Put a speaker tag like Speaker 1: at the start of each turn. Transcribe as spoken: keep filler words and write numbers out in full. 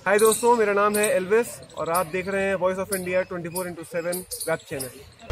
Speaker 1: हाय दोस्तों, मेरा नाम है एल्विस और आप देख रहे हैं voice of India twenty four into seven web channel.